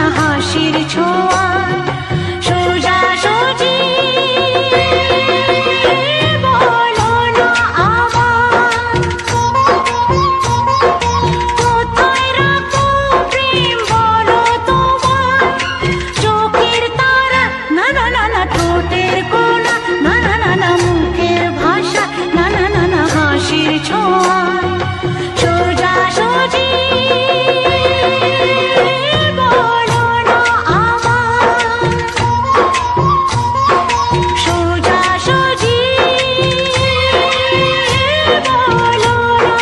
হাসির ছোঁয়া সোজা সুজি বলো না আমার কোথায় রাখো প্রেম বলো তোমার চোখের তারা না না না না ঠোঁটের কোনা না না না না মুখের ভাষা না না না না হাসির ছোঁয়া সোজা সুজি বলো না আমার সোজা সুজি বলো না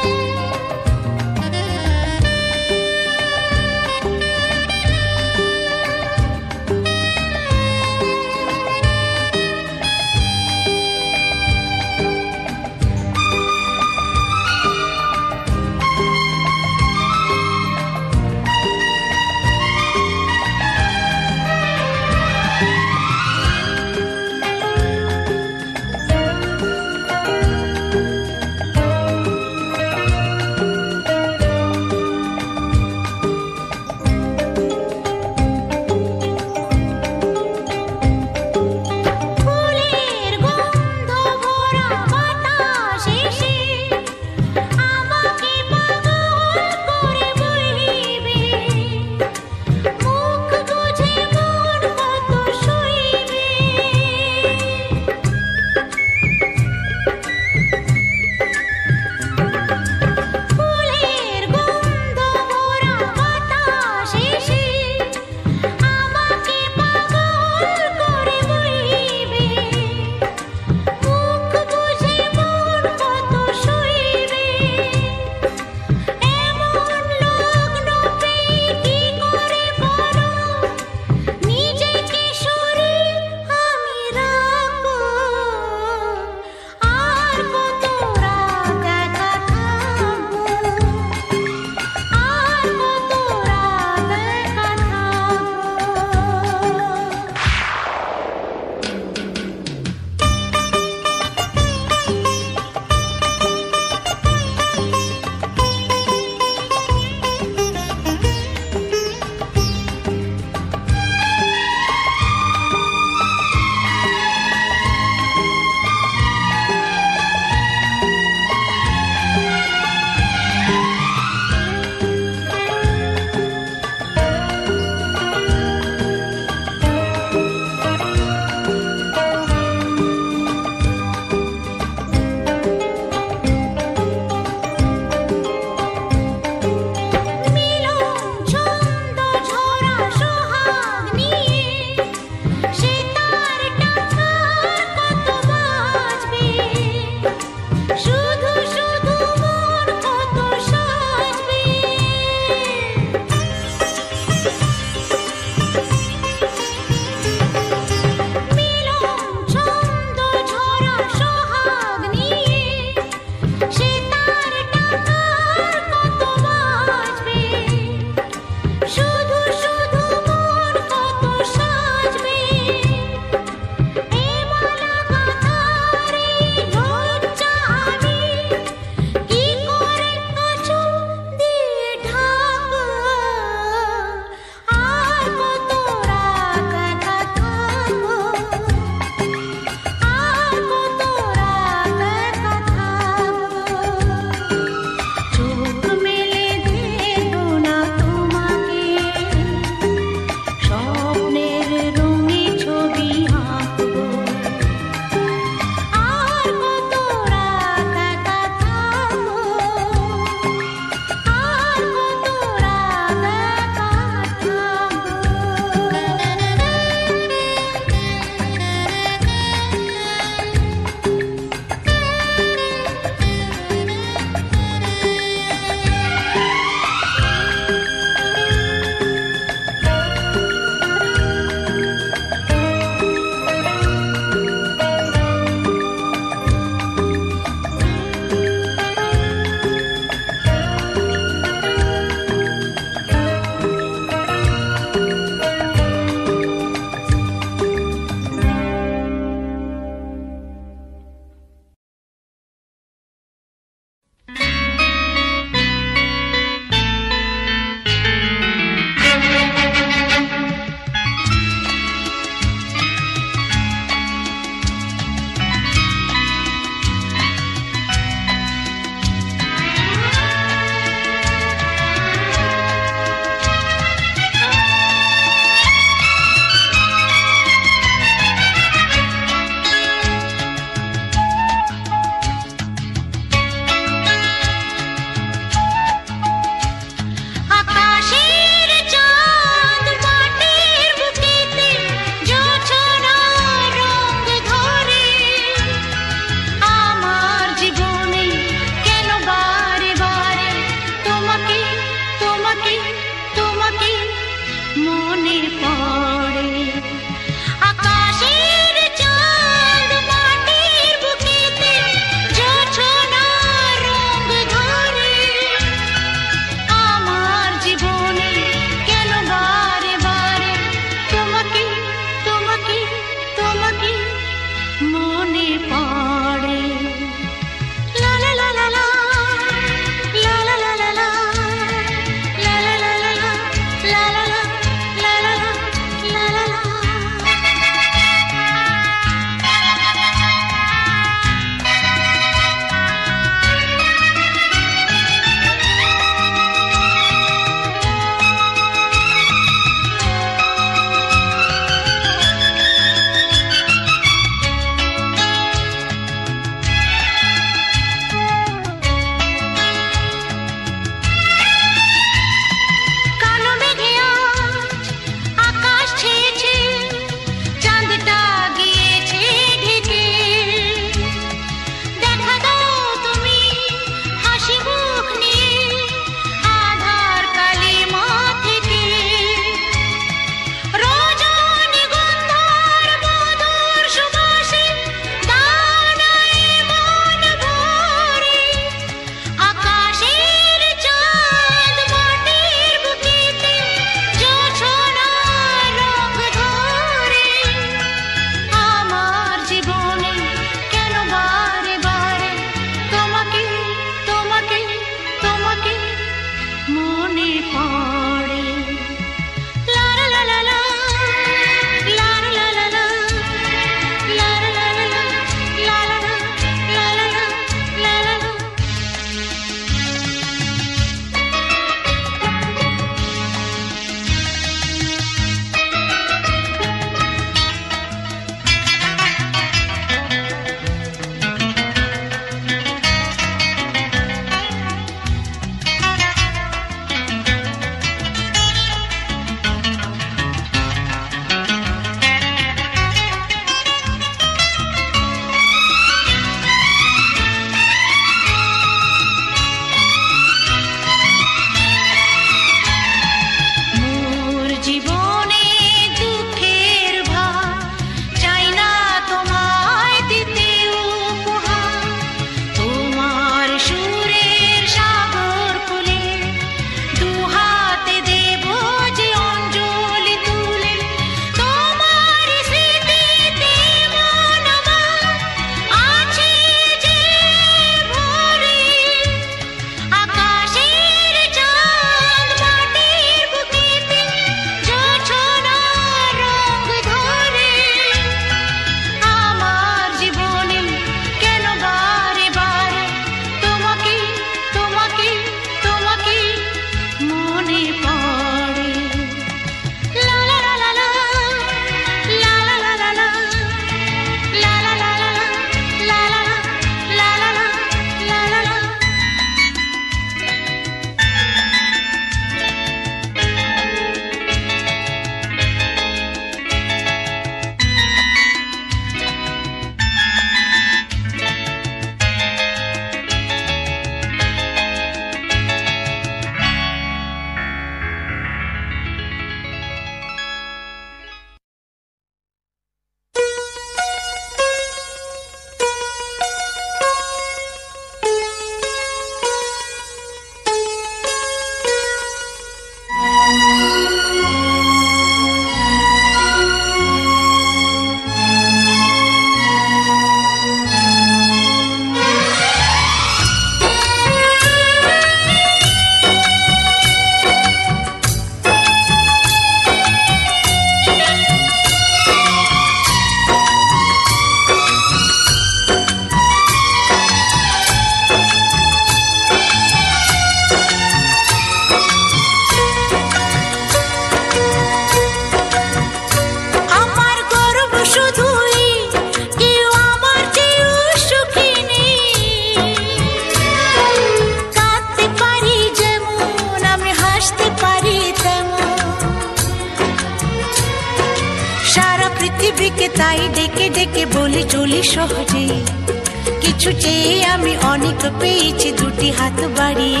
সারা পৃথিবীকে তাই ডেকে ডেকে বলি চলি সহজে, কিছু চেয়ে আমি অনেক পেয়েছি দুটি হাত বাড়িয়ে।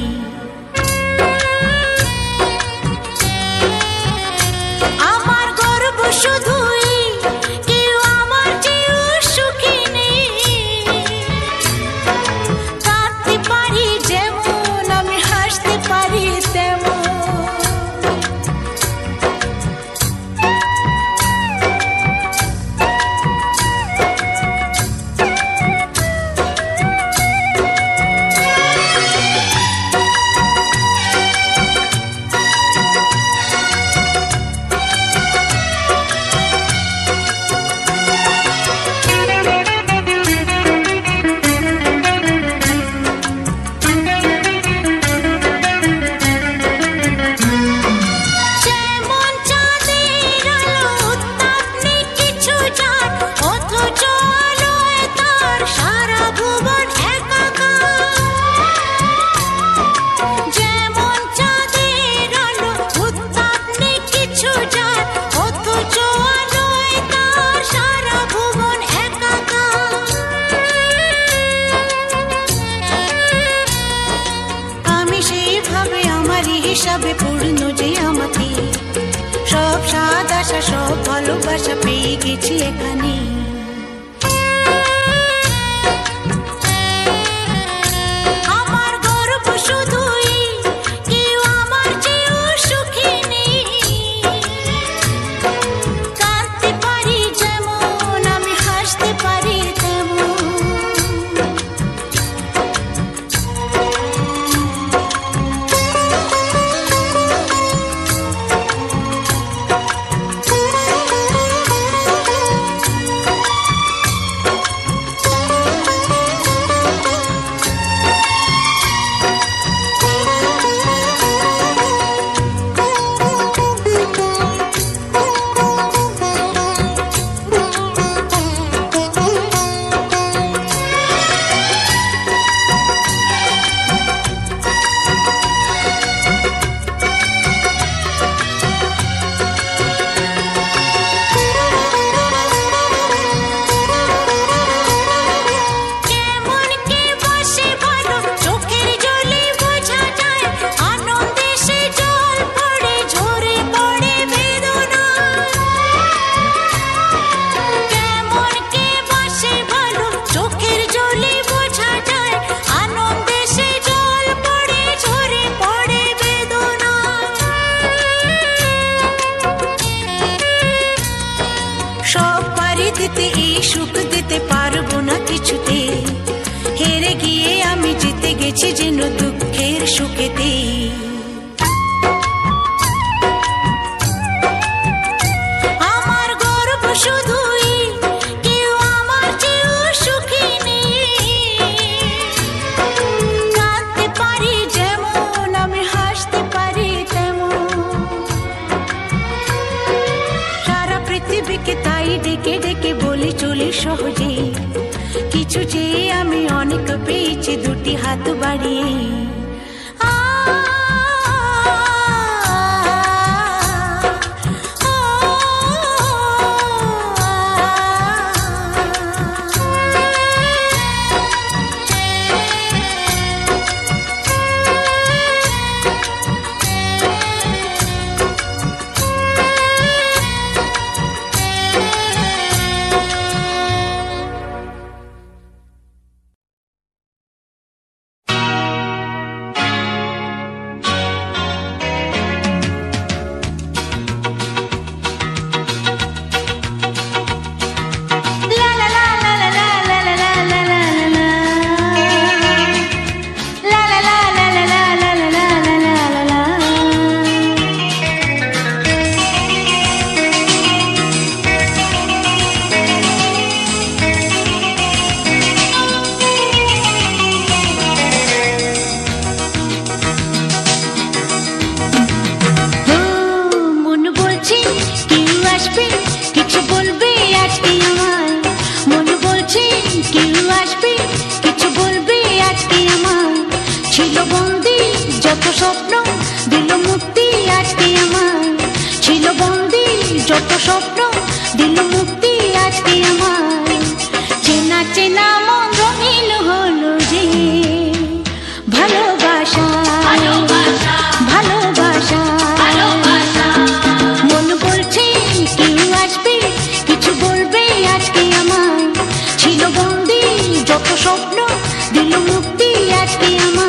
আমার গর্ব শুধুই কেউ আমার চেয়েও সুখী নেই, কাঁদতে পারি যেমন আমি হাসতে পারি তেমন। হিসাবে পূর্ণ যে আমাকে, সব স্বাদ আশা সব ভালোবাসা পেয়ে গেছি এখানে। আমার গর্ব শুধুই কেউ আমার চেয়েও সুখী নেই, কাঁদতে পারি যেমন আমি হাসতে পারি তেমন। সুখ দিতে পারবো না কিছুতে, হেরে গিয়ে আমি জিতে গেছি যেন দুঃখের সুখেতে। আমার গর্ব শুধুই কেউ আমার চেয়েও সুখী নেই, কাঁদতে পারি যেমন আমি হাসতে পারি তেমন। সারা পৃথিবীকে তাই ডেকে ডেকে বলি চলি সহজে, কিছু চেয়ে আমি অনেক পেয়েছি দুটি হাত বাড়িয়ে। যত স্বপ্ন দিল মুক্তি আজকে আমায়। চেনা চেনা মন রঙিন হলো যে ভালোবাসা ভালোবাসা। মন বলছে কেউ আসবে কিছু বলবে আজকে আমায়। ছিল বন্দি যত স্বপ্ন দিল মুক্তি আজকে আমায়।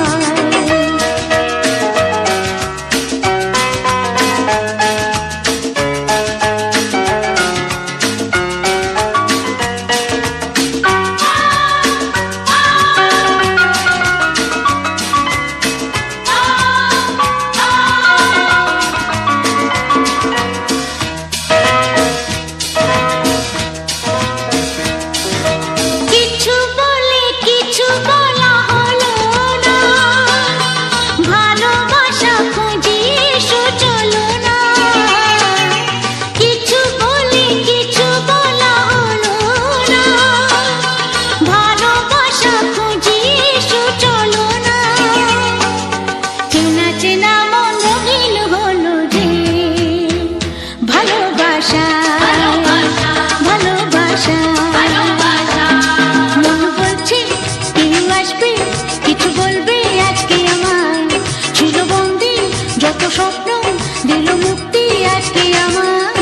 স্বপ্ন দিল মুক্তি আজকে আমায়।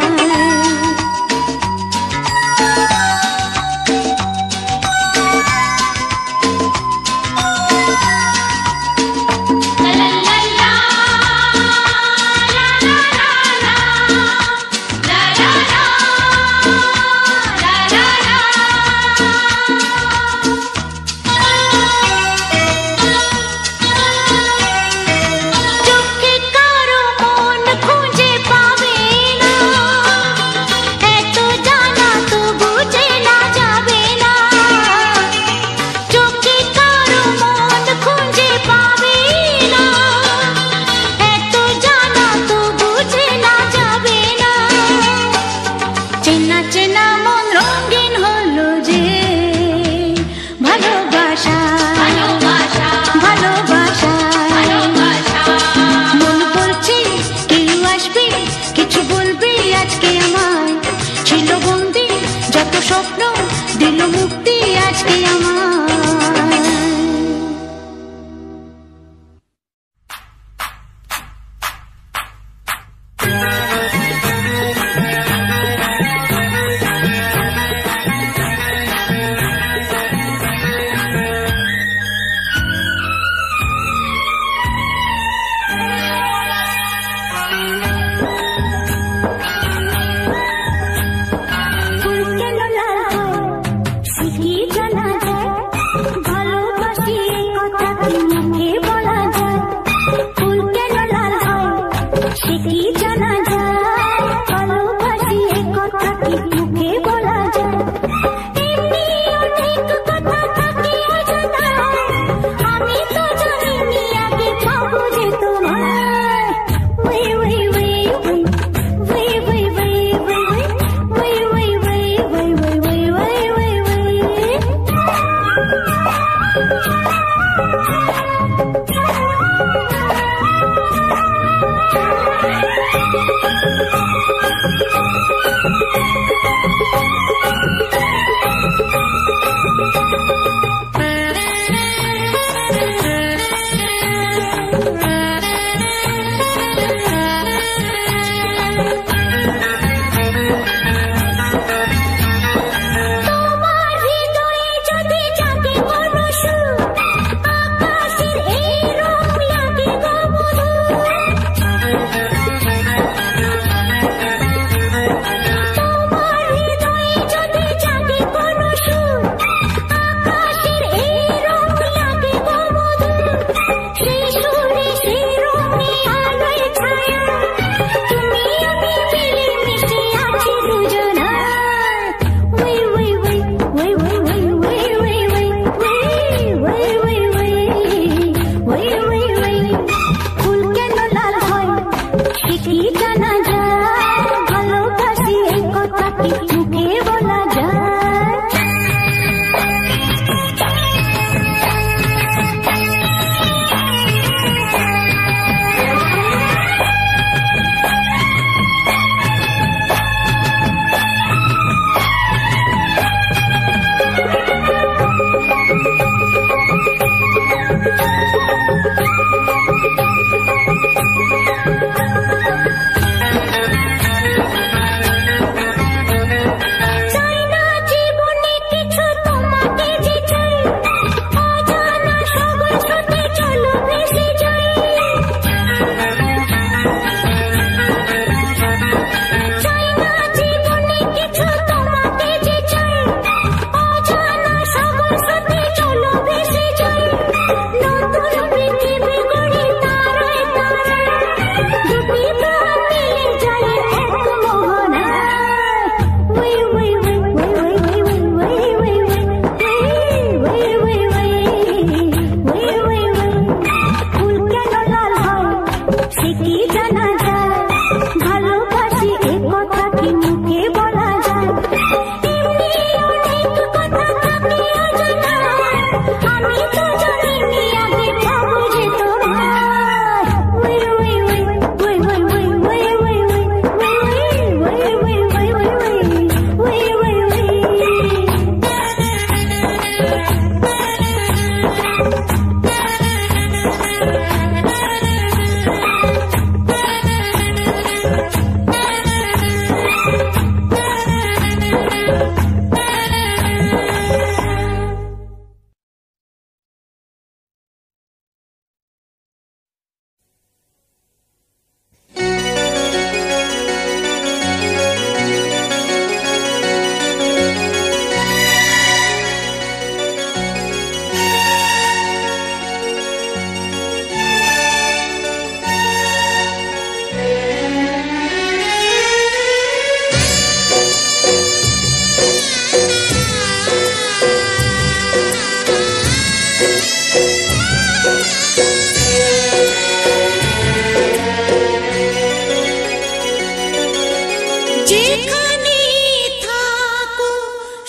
চেনা চেনা মন রঙিন হলো যে ভালোবাসা ভালোবাসা। মন বলছে কেউ আসবে কিছু বলবে আজকে আমায়। ছিল বন্দি যত স্বপ্ন দিল মুক্তি আজকে আমায়।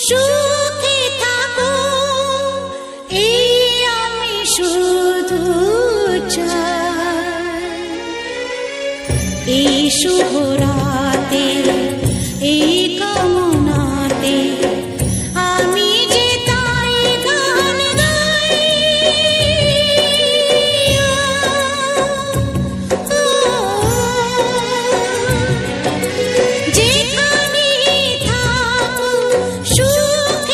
সুখে থাকো এই আমি শুধু চাই। এই শুভ রাতে এই কামনাতে আমি যে তাই গান গাই। যেখানে থাকো সুখে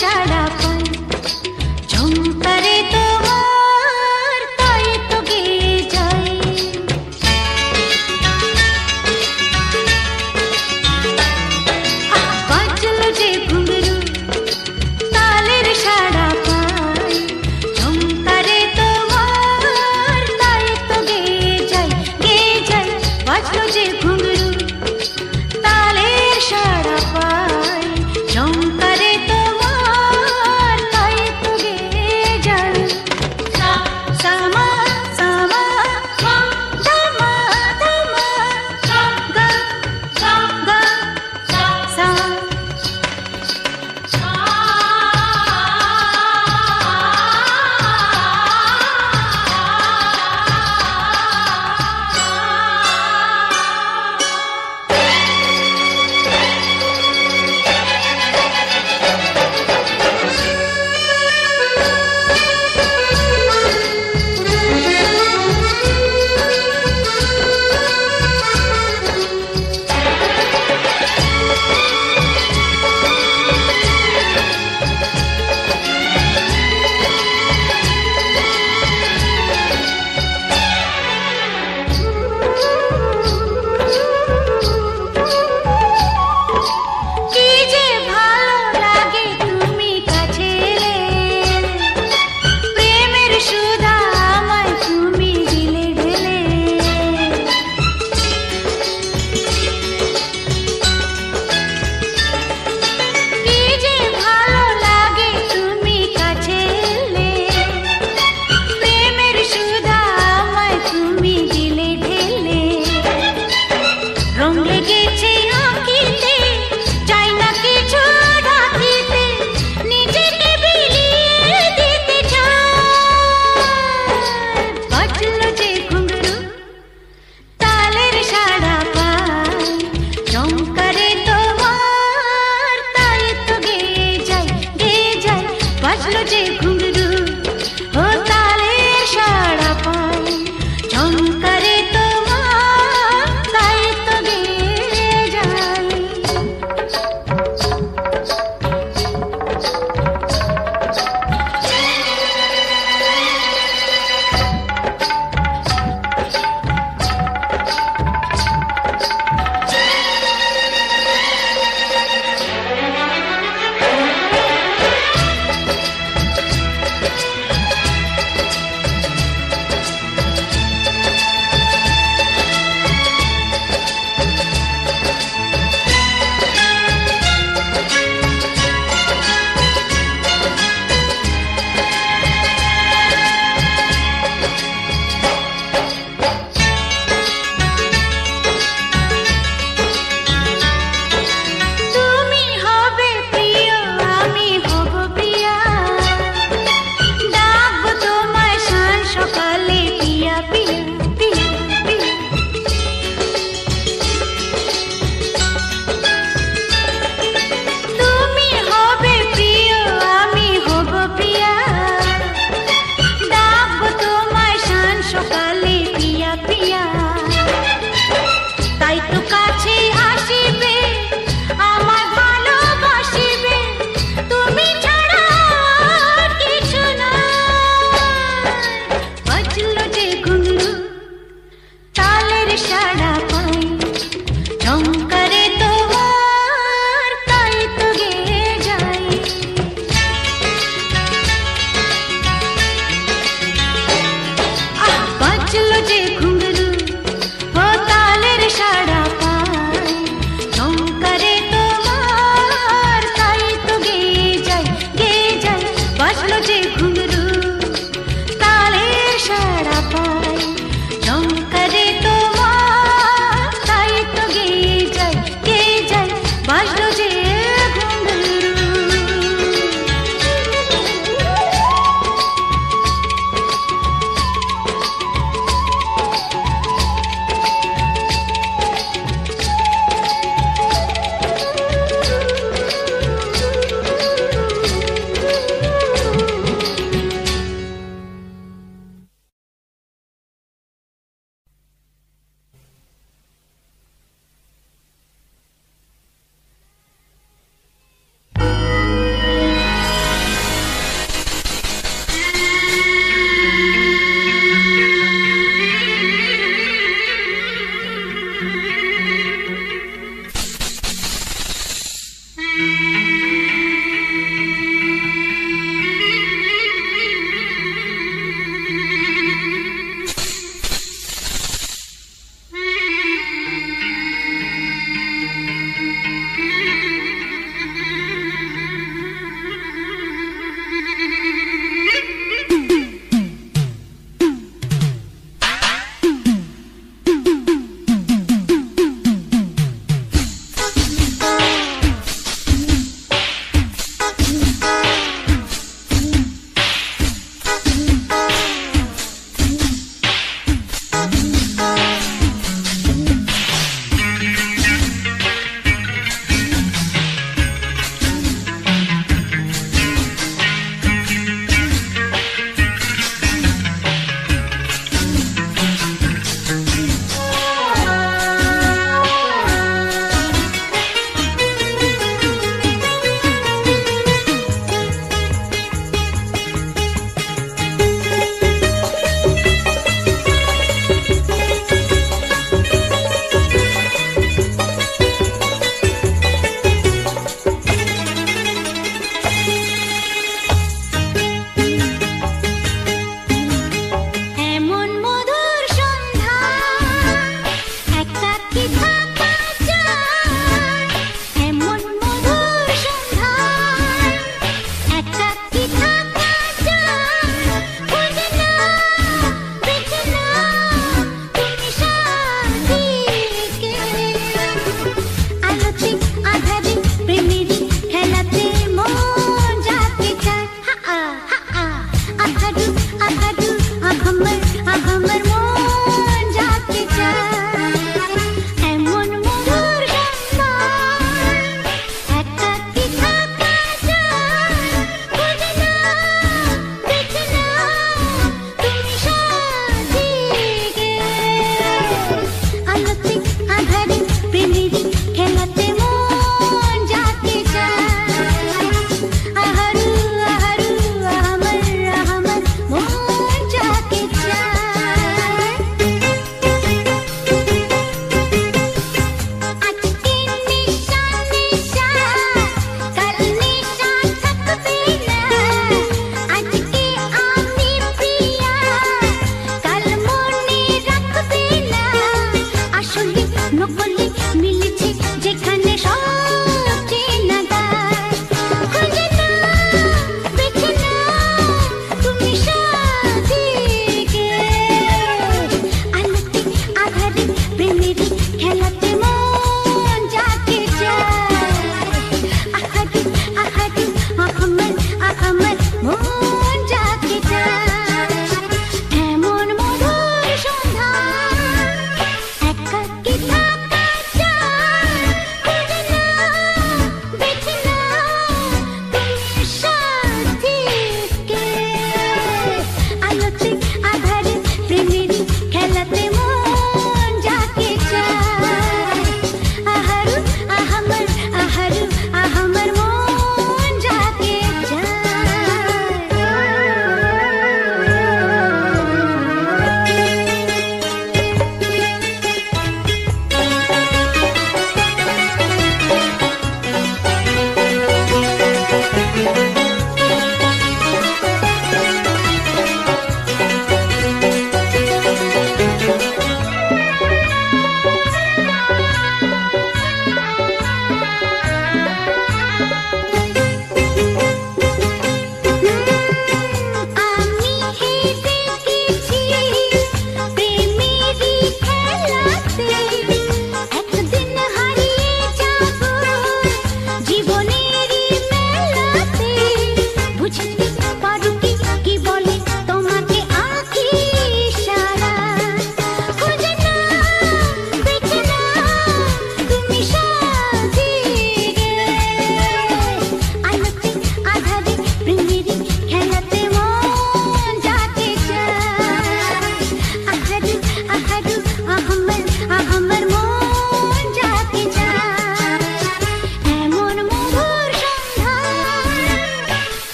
সাড়া পাই ঝুমকারে তোমার তাই তো গেয়ে যাই বাজলো যে ঘুঙরু তালের সাড়া পাই ঝুমকারে তোমার তাই তো গেয়ে যাই বাজলো যে ঘুঙরু তালের সাড়া পাই ঝুমকারে তোমার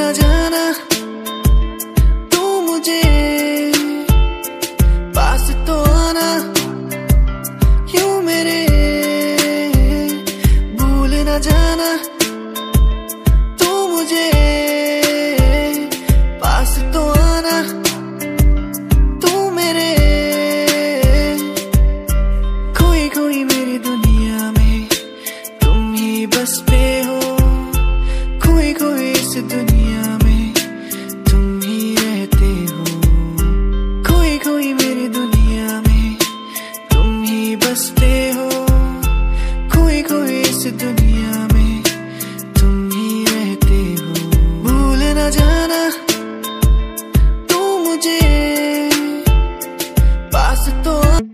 न जाना तू मुझे पास तो आना क्यों मेरे भूल न जाना तू मुझे पास तो आना तू मेरे खोई खोई मेरी दुनिया में तुम ही बस पे हो खोई खोई इस दुनिया में तुम ही रहते हो खोई खोई मेरी दुनिया में तुम ही बस पे हो खोई खोई इस दुनिया में तुम ही रहते हो भूल न जाना तू मुझे पास तो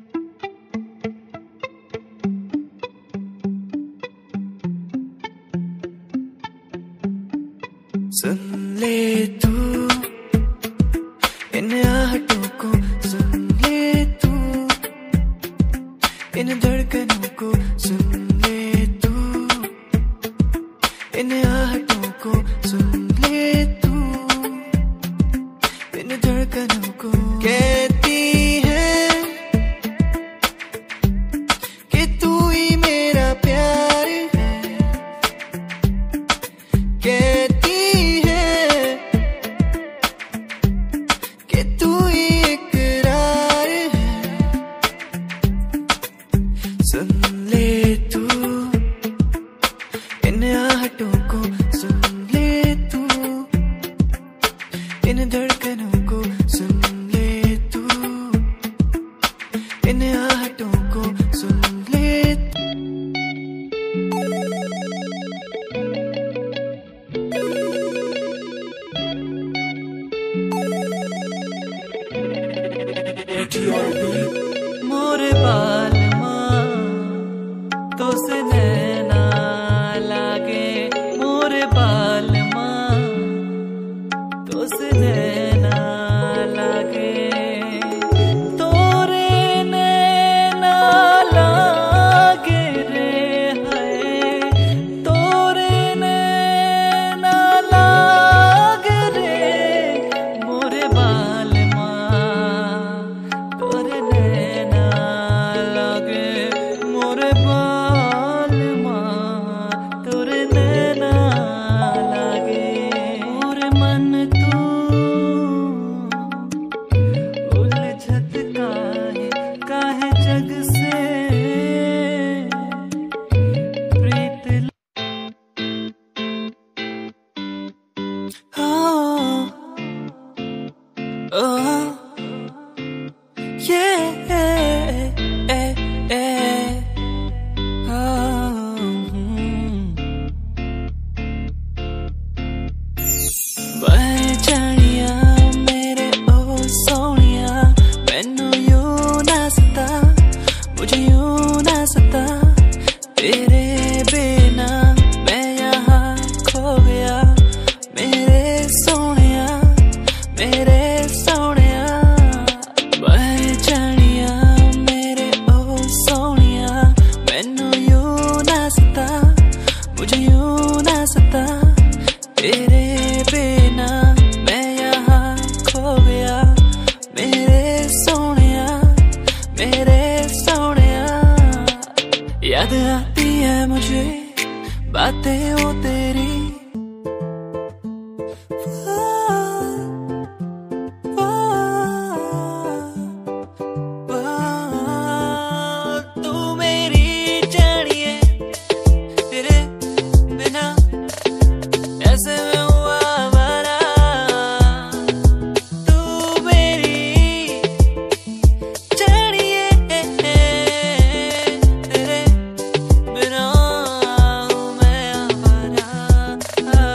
सुन ले तू इन आहटों को सुन ले तू इन धड़कनों को सुन ले तू इन आहटों को सुन ले तू इन धड़कनों को कहती है कि तू ही मेरा प्यार है कहती कि तू ही इकरार है सुन ले तू इन आहटों को सुन ले तू इन धड़कनों को सुन ले तू इन आहटों को सुन ले तू मोरे बाल माँ तो से नैना लागे मोरे बाल माँ तो से नैना लागे तोरे नैना लागे रे है तोरे नैना लागे रे मोरे बाल तोरे नैना लागे मोरे बाल माँ तोरे नैना लागे मोरे मन तू उलझत काहे जग से प्रीत जानिया मेरे ओ सोनिया मैनू यूं ना सता मुझे यूं ना सता तेरे बिना मैं यहाँ खो गया मेरे सोनिया मेरे सोनिया मैं जानिया मेरे ओ सोनिया मैनू यूं ना सता मुझे यूं ना सता तेरे बिना मैं यहाँ खो गया मेरे सोनिया याद आती है मुझे बातें वो तेरी तू मेरी जानिए तेरे बिना ऐसे में हुआ हमारा तू मेरी जानिए तेरे बिना हूँ मैं हमारा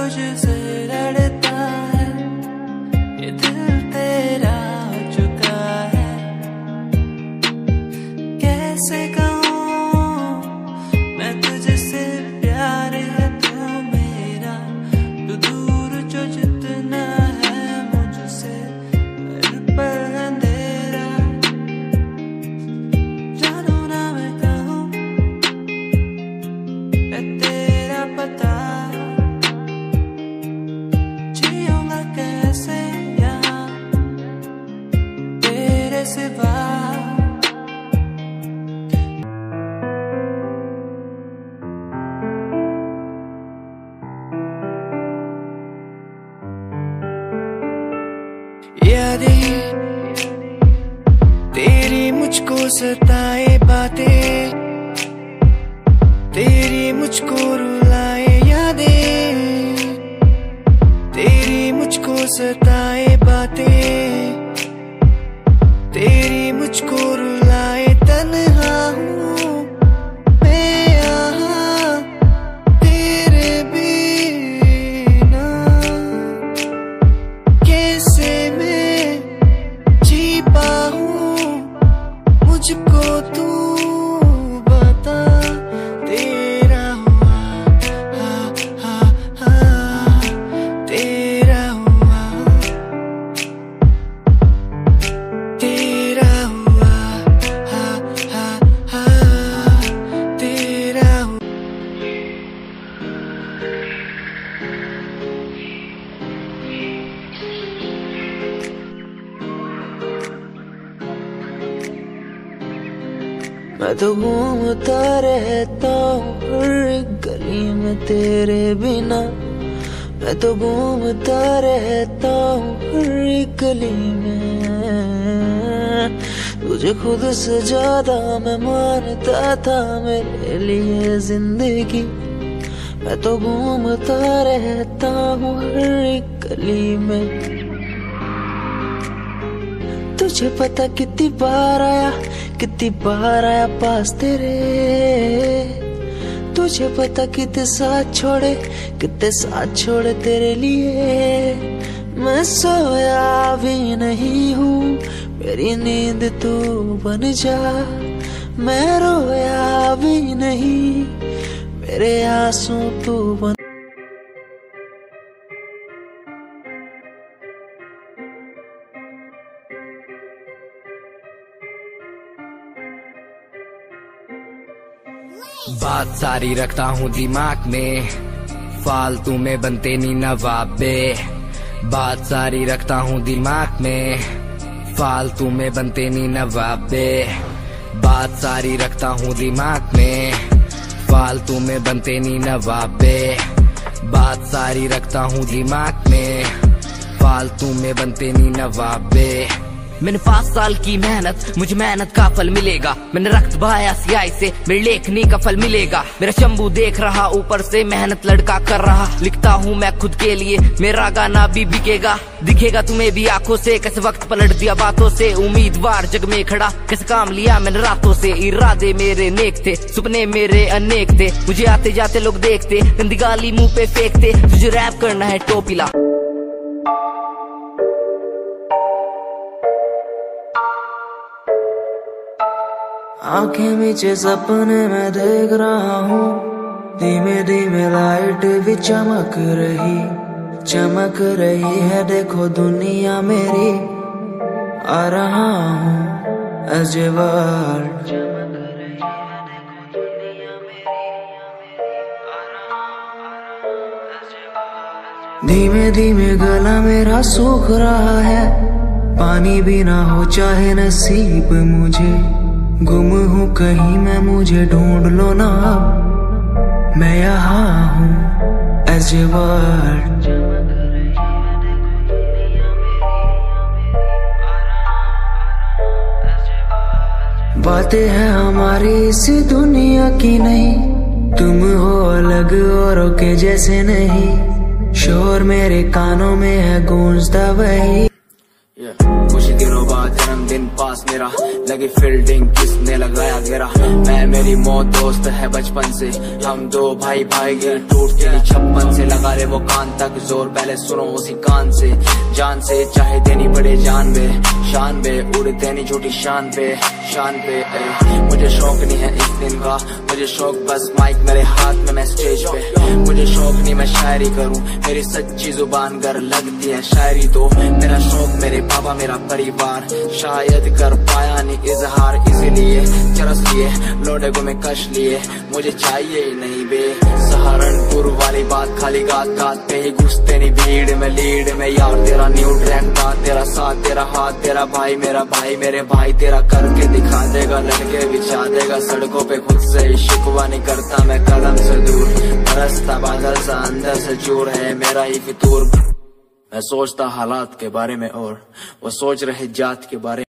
तुझसे लड़ता है, ये दिल तेरा हो चुका है। कैसे कहूँ मैं तुझसे प्यार है तू मेरा, तू दूर जो जितना है मुझसे हर पल अंधेरा। जानू ना मैं कहूँ मैं तेरा पता, जियूंगा कैसे यहाँ तेरे सिवा। यादें तेरी मुझको सताए बातें, तेरी मुझको रुलाए यादें, तेरी मुझको सताए बातें, तेरी मुझको रुलाए। तन्हा हूँ मैं यहाँ तेरे बिना, कैसे मैं जी पाऊँ मुझको तू बता। तेरा हुआ हा हा हा, तेरा हुआ, तेरा हुआ हा हा हा, तेरा हुआ। मैं तो घूमता रहता हूँ हर एक गली में तेरे बिना, मैं तो घूमता रहता हूँ हर एक गली में। तुझे खुद से ज्यादा मैं मानता था मेरे लिए जिंदगी, मैं तो घूमता रहता हूँ हर एक गली में। तुझे पता कितनी बार आया पास तेरे, तुझे पता कितने साथ छोड़े तेरे लिए। मैं सोया भी नहीं हूँ, मेरी नींद तू बन जा। मैं रोया भी नहीं, मेरे आंसू तू बन। बात सारी रखता हूँ दिमाग में, फालतू में बनते नी नवाबे। बात सारी रखता हूँ दिमाग में, फालतू में बनते नी नवाबे। बात सारी रखता हूँ दिमाग में, फालतू में बनते नी नवाबे। बात सारी रखता हूँ दिमाग में, फालतू में बनते नी नवाबे। मैंने 5 साल की मेहनत, मुझे मेहनत का फल मिलेगा। मैंने रक्त बहाया सियाही से, मेरी लेखनी का फल मिलेगा। मेरा शंभू देख रहा ऊपर से, मेहनत लड़का कर रहा। लिखता हूँ मैं खुद के लिए, मेरा गाना भी बिकेगा। दिखेगा तुम्हें भी आंखों से, कैसे वक्त पलट दिया बातों से। उम्मीदवार जग में खड़ा, कैसे काम लिया मैंने रातों से। इरादे मेरे नेक थे, सपने मेरे अनेक थे। मुझे आते जाते लोग देखते, गंदी गाली मुंह पे फेंकते। तुझे रैप करना है टोपीला। आंखें नीचे सपने में देख रहा हूँ, धीमे धीमे लाइट भी चमक रही है। देखो दुनिया मेरी, आ रहा हूँ as a world। धीमे धीमे गला मेरा सूख रहा है, पानी भी ना हो चाहे नसीब मुझे। गुम हूँ कहीं मैं, मुझे ढूंढ लो ना अब, मैं यहाँ हूँ as a world। बातें हैं हमारी इस दुनिया की नहीं, तुम हो अलग औरों के जैसे नहीं। शोर मेरे कानों में है गूंजता वही। कुछ दिनों बाद जन्मदिन पास मेरा, लगी फील्डिंग किसने लगाया घेरा। मैं मेरी मौत दोस्त है बचपन से, हम दो भाई भाई गिर टूट के छप्पन से। लगा ले वो कान तक जोर, पहले सुनो उसी कान से। जान से चाहे देनी पड़े जान बे, शान बे उड़ देनी झूठी शान पे मुझे शौक नहीं है इस दिन का, मुझे शौक बस माइक मेरे हाथ में, मैं स्टेज पे। मुझे शौक नहीं मैं शायरी करूं, मेरी सच्ची जुबान गर लगती है शायरी तो। मेरा शौक मेरे पापा मेरा परिवार, शायद कर पाया नहीं इजहार, इसीलिए चरस लिए लोडे को मैं कश लिए। मुझे चाहिए ही नहीं बे सहारनपुर वाली बात, खाली गात गात पे ही घुसते नहीं भीड़ में लीड में। यार तेरा न्यू ट्रैक था, तेरा साथ तेरा हाथ, तेरा भाई मेरा भाई मेरे भाई तेरा करके दिखा देगा, लड़के बिछा देगा सड़कों पे। खुद से ही शिकवा नहीं करता मैं कदम से दूर, बरसता बादल सा अंदर से चूर है मेरा ही फितूर। मैं सोचता हालात के बारे में और वो सोच रहे जात के बारे में।